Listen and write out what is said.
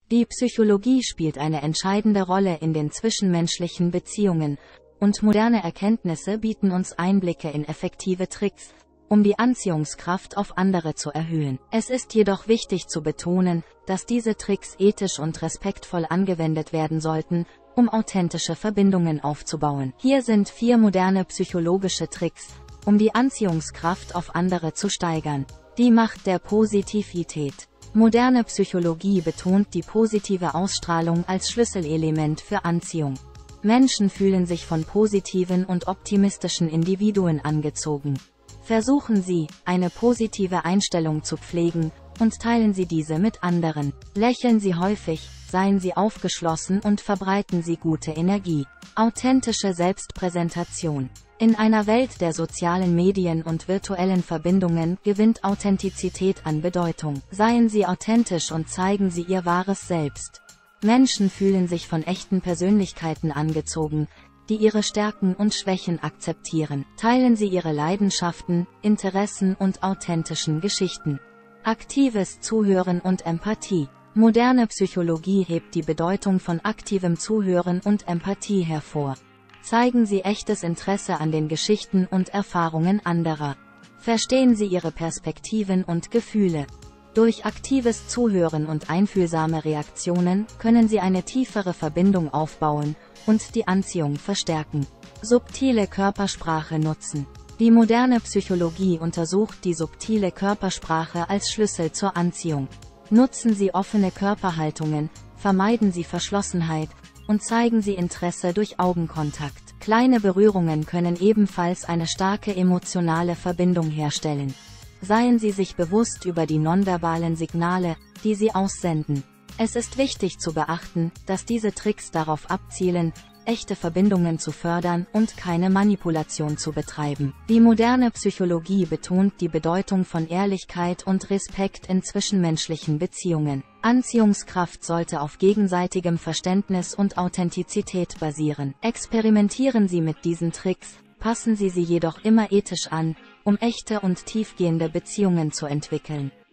Die Psychologie spielt eine entscheidende Rolle in den zwischenmenschlichen Beziehungen, und moderne Erkenntnisse bieten uns Einblicke in effektive Tricks, um die Anziehungskraft auf andere zu erhöhen. Es ist jedoch wichtig zu betonen, dass diese Tricks ethisch und respektvoll angewendet werden sollten, um authentische Verbindungen aufzubauen. Hier sind 4 moderne psychologische Tricks, um die Anziehungskraft auf andere zu steigern. Die Macht der Positivität. Moderne Psychologie betont die positive Ausstrahlung als Schlüsselelement für Anziehung. Menschen fühlen sich von positiven und optimistischen Individuen angezogen. Versuchen Sie, eine positive Einstellung zu pflegen, und teilen Sie diese mit anderen. Lächeln Sie häufig, seien Sie aufgeschlossen und verbreiten Sie gute Energie. Authentische Selbstpräsentation. In einer Welt der sozialen Medien und virtuellen Verbindungen gewinnt Authentizität an Bedeutung. Seien Sie authentisch und zeigen Sie Ihr wahres Selbst. Menschen fühlen sich von echten Persönlichkeiten angezogen, die ihre Stärken und Schwächen akzeptieren. Teilen Sie Ihre Leidenschaften, Interessen und authentischen Geschichten. Aktives Zuhören und Empathie. Moderne Psychologie hebt die Bedeutung von aktivem Zuhören und Empathie hervor. Zeigen Sie echtes Interesse an den Geschichten und Erfahrungen anderer. Verstehen Sie ihre Perspektiven und Gefühle. Durch aktives Zuhören und einfühlsame Reaktionen können Sie eine tiefere Verbindung aufbauen und die Anziehung verstärken. Subtile Körpersprache nutzen. Die moderne Psychologie untersucht die subtile Körpersprache als Schlüssel zur Anziehung. Nutzen Sie offene Körperhaltungen, vermeiden Sie Verschlossenheit und zeigen Sie Interesse durch Augenkontakt. Kleine Berührungen können ebenfalls eine starke emotionale Verbindung herstellen. Seien Sie sich bewusst über die nonverbalen Signale, die Sie aussenden. Es ist wichtig zu beachten, dass diese Tricks darauf abzielen, echte Verbindungen zu fördern und keine Manipulation zu betreiben. Die moderne Psychologie betont die Bedeutung von Ehrlichkeit und Respekt in zwischenmenschlichen Beziehungen. Anziehungskraft sollte auf gegenseitigem Verständnis und Authentizität basieren. Experimentieren Sie mit diesen Tricks, passen Sie sie jedoch immer ethisch an, um echte und tiefgehende Beziehungen zu entwickeln.